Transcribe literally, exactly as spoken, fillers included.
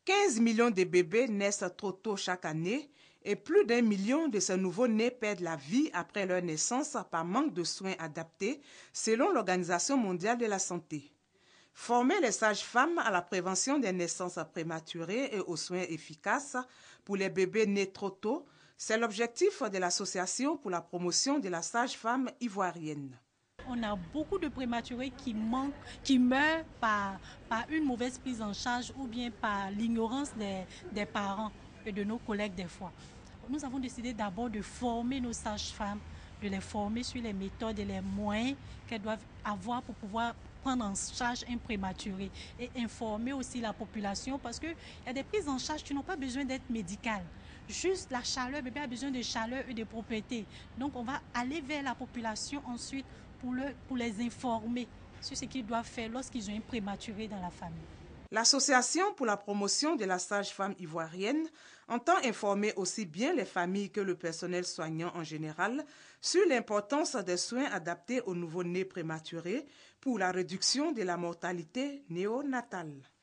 quinze millions de bébés naissent trop tôt chaque année et plus d'un million de ces nouveaux-nés perdent la vie après leur naissance par manque de soins adaptés, selon l'Organisation mondiale de la santé. Former les sages-femmes à la prévention des naissances prématurées et aux soins efficaces pour les bébés nés trop tôt, c'est l'objectif de l'Association pour la promotion de la sage-femme ivoirienne. On a beaucoup de prématurés qui manquent, qui meurent par, par une mauvaise prise en charge ou bien par l'ignorance des, des parents et de nos collègues des fois. Nous avons décidé d'abord de former nos sages-femmes, de les former sur les méthodes et les moyens qu'elles doivent avoir pour pouvoir prendre en charge un prématuré et informer aussi la population parce qu'il y a des prises en charge qui n'ont pas besoin d'être médicales. Juste la chaleur, le bébé a besoin de chaleur et de propreté. Donc on va aller vers la population ensuite pour, le, pour les informer sur ce qu'ils doivent faire lorsqu'ils ont un prématuré dans la famille. L'Association pour la promotion de la sage-femme ivoirienne entend informer aussi bien les familles que le personnel soignant en général sur l'importance des soins adaptés aux nouveau-nés prématurés pour la réduction de la mortalité néonatale.